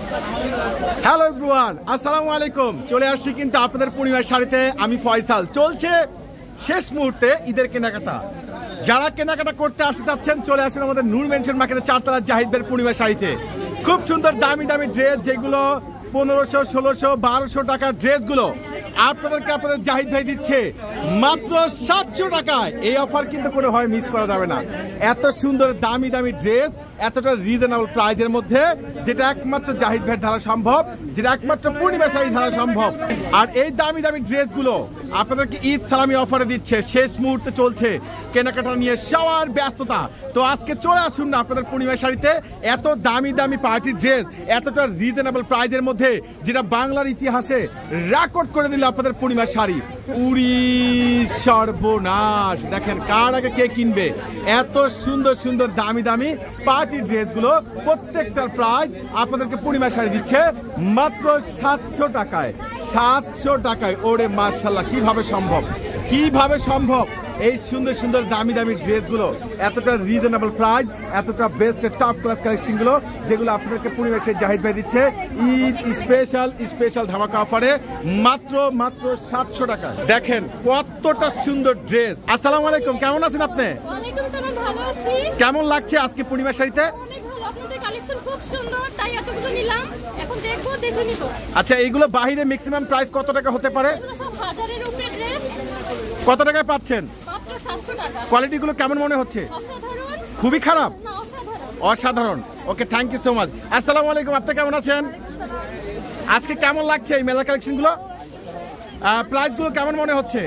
Hello everyone, আসসালামু আলাইকুম। চলে আসছি কিন্তু আপনাদের পূর্ণিমার শাড়িতে। আমি ফয়সাল। চলছে শেষ মুহূর্তে ঈদের কেনাকাটা। যারা কেনাকাটা করতে আসতে যাচ্ছেন চলে আসুন আমাদের নূর মেনশন মার্কেটের 4 তলা জাহিদ ভাইয়ের পূর্ণিমার শাড়িতে। খুব সুন্দর দামি দামি ড্রেস, যেগুলো 1500, 1600, 1200 টাকার ড্রেসগুলো আপনাদের জাহিদ ভাই দিচ্ছে মাত্র 700 টাকায়। এই অফার কিন্তু কোনোভাবে মিস করা যাবে না। এত সুন্দর দামি দামি ড্রেস এতটা রিজনেবল প্রাইজের মধ্যে, যেটা একমাত্র জাহিদ ভাইয়ের দ্বারা সম্ভব, যেটা একমাত্র পূর্ণিমা শাড়ি দ্বারা সম্ভব। আর এই দামি দামি ড্রেসগুলো আপনাদেরকে ঈদ সালামি অফারে দিচ্ছে। শেষ মুহূর্তে চলছে কেনাকাটা নিয়ে সবার ব্যস্ততা। তো আজকে চলে আসুন না আপনাদের পূর্ণিমা শাড়িতে। এত দামি দামি পার্টির ড্রেস এতটা রিজনেবল প্রাইজের মধ্যে, যেটা বাংলার ইতিহাসে রেকর্ড করে দিল আপনাদের পূর্ণিমা শাড়ি। উড়ি সর্বনাশ! দেখেন কার আগে কে কিনবে এত সুন্দর সুন্দর দামি দামি পার্টির ড্রেসগুলো। প্রত্যেকটার প্রাইস আপনাদেরকে পূর্ণিমা শাড়ি দিচ্ছে মাত্র 700 টাকায়। 700 টাকায়। ওরে মাশাআল্লাহ, কিভাবে সম্ভব, কিভাবে সম্ভব এই সুন্দর সুন্দর দামি দামি ড্রেসগুলো, এতটা রিজনেবল প্রাইস, এতটা বেস্ট টপ ক্লাস কালেকশনগুলো, যেগুলো আপনাদেরকে পূর্ণিমা শাড়ি জাহিদ ভাই দিচ্ছে ঈদ স্পেশাল ধামাকা অফারে মাত্র 700 টাকা। দেখেন কতটা সুন্দর ড্রেস। আসসালামু আলাইকুম, কেমন আছেন আপনি? ওয়ালাইকুম সালাম, ভালো আছি। কেমন লাগছে আজকে পূর্ণিমা শাড়িতে? অনেক ভালো, আপনাদের কালেকশন খুব সুন্দর, তাই এতগুলো নিলাম। এখন দেখে নিব। আচ্ছা, এইগুলো বাইরে ম্যাক্সিমাম প্রাইস কত টাকা হতে পারে? এগুলো সব হাজারের উপরে ড্রেস। কত টাকায় পাচ্ছেন? মাত্র 700 টাকা। কোয়ালিটিগুলো কেমন মনে হচ্ছে? অসাধারণ। খুবই খারাপ? না, অসাধারণ। অসাধারণ। Okay, thank you so much. আসসালামু আলাইকুম, আপনি কেমন আছেন? আজকে কেমন লাগছে এই মেলা কালেকশনগুলো? প্রাইসগুলো কেমন মনে হচ্ছে?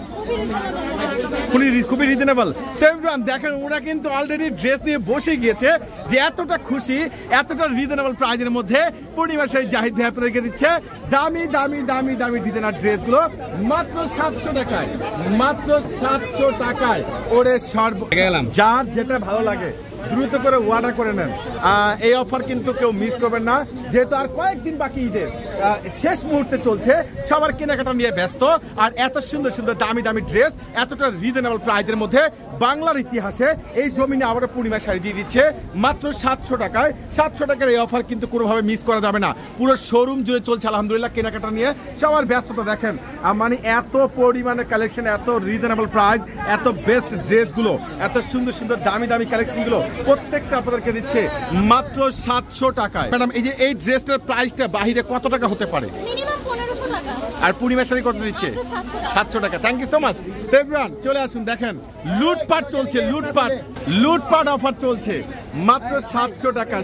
খুবই রিজনেবল। তো এভরিওয়ান দেখেন, ওরা কিন্তু অলরেডি ড্রেস নিয়ে বসে গিয়েছে, যে এতটা খুশি এতটা রিজনেবল প্রাইজের মধ্যে পূর্ণিমা শাড়ি জাহিদ ভাই আপনাদেরকে দিচ্ছে দামি দামি দামি দামি ডিজাইনার ড্রেসগুলো মাত্র 700 টাকায়। মাত্র 700 টাকায়। ওরে গেলাম। যার যেটা ভালো লাগে দ্রুত করে অর্ডার করে নেন। এই অফার কিন্তু কেউ মিস করবেন না, যেহেতু আর কয়েকদিন বাকি ঈদের। শেষ মুহূর্তে চলছে, সবার কেনাকাটা নিয়ে ব্যস্ত। আর এত সুন্দর সুন্দর দামি দামি ড্রেস এতটা রিজনেবল প্রাইজের মধ্যে বাংলার ইতিহাসে এই জমিনে আবারও পূর্ণিমা শাড়ি দিয়ে দিচ্ছে মাত্র 700 টাকায়। 700 টাকার এই অফার কিন্তু কোনোভাবে মিস করা যাবে না। পুরো শোরুম জুড়ে চলছে আলহামদুলিল্লাহ কেনাকাটা নিয়ে সবার ব্যস্ততা। দেখেন মানে এত পরিমাণে কালেকশন, এত রিজনেবল প্রাইস, এত বেস্ট ড্রেসগুলো, এত সুন্দর সুন্দর দামি দামি কালেকশনগুলো প্রত্যেকটা আপনাদেরকে দিচ্ছে মাত্র 700 টাকায়। ম্যাডাম, এই যে এই ড্রেসটার প্রাইসটা বাহিরে কত টাকা হতে পারে? মিনিমাম 1500 টাকা। আর পূর্ণিমা শাড়ি কত দিচ্ছে? 700 টাকা। Thank you so much. Everyone চলে আসুন, দেখেন লুটপাট চলছে, লুটপাট অফার চলছে মাত্র 700 টাকা।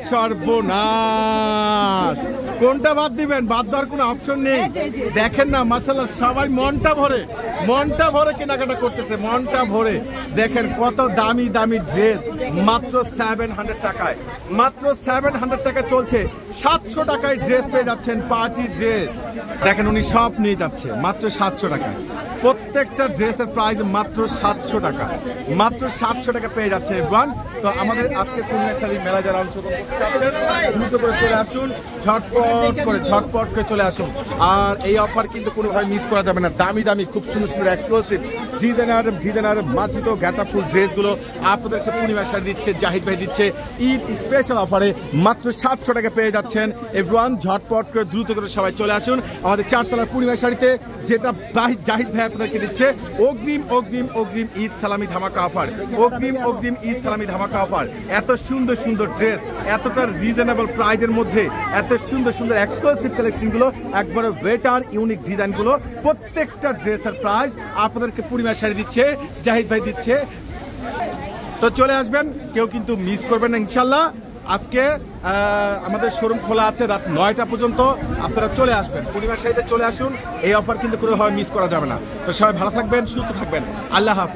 সর্বনাশ! কোনটা বাদ দিবেন? বাদ দেওয়ার কোনো অপশন নেই। দেখেন না মাশাআল্লাহ, সবাই মনটা ভরে কেনাকাটা করতেছে, মনটা ভরে। দেখেন কত দামি দামি ড্রেস মাত্র 700 টাকায়। মাত্র 700 টাকা চলছে। 700 টাকায় ড্রেস পেয়ে যাচ্ছেন, পার্টি ড্রেস। দেখেন উনি সব নিয়ে যাচ্ছে মাত্র 700 টাকায়। প্রত্যেকটা ড্রেসের প্রাইস মাত্র 700 টাকা। মাত্র 700 টাকা পেয়ে যাচ্ছে এভরিওয়ান। তো আমাদের আজকে পূর্ণিমা শাড়ি মেলা যারা অংশগ্রহণ করতে চাচ্ছেন দ্রুত করে চলে আসুন, ঝটপট করে চলে আসুন। আর এই অফার কিন্তু কোনোভাবে মিস করা যাবে না। দামি দামি খুব সুন্দর সুন্দর এক্সক্লুসিভ ডিজাইনার মার্জিত গাঁথাফুল ড্রেসগুলো আপনাদেরকে পূর্ণিমা শাড়ি দিচ্ছে জাহিদ ভাই দিচ্ছে ঈদ স্পেশাল অফারে মাত্র 700 টাকা পেয়ে যাচ্ছেন এভরিওয়ান। ঝটপট করে দ্রুত করে সবাই চলে আসুন আমাদের 4 তলার পূর্ণিমা শাড়িতে, যেটা জাহিদ ভাই আপনাদেরকে দিচ্ছে অগ্রিম ঈদ সালামি ধামাকা অফার। অগ্রিম ঈদ সালামি ধামাকা অফার। এত সুন্দর সুন্দর ড্রেস এতটা রিজনেবল প্রাইজের মধ্যে, এত সুন্দর সুন্দর এক্সক্লুসিভ কালেকশনগুলো, একবারে ওয়েটার ইউনিক ডিজাইনগুলো, প্রত্যেকটা ড্রেসের প্রাইস আপনাদেরকে পূর্ণিমা শাড়ি দিচ্ছে জাহিদ ভাই দিচ্ছে। তো চলে আসবেন, কেউ কিন্তু মিস করবেন না ইনশাল্লাহ। আজকে আমাদের শোরুম খোলা আছে রাত 9টা পর্যন্ত। আপনারা চলে আসবেন, পূর্ণিমা শাড়িতে চলে আসুন। এই অফার কিন্তু কোনোভাবে মিস করা যাবে না। তো সবাই ভালো থাকবেন, সুস্থ থাকবেন। আল্লাহ হাফেজ।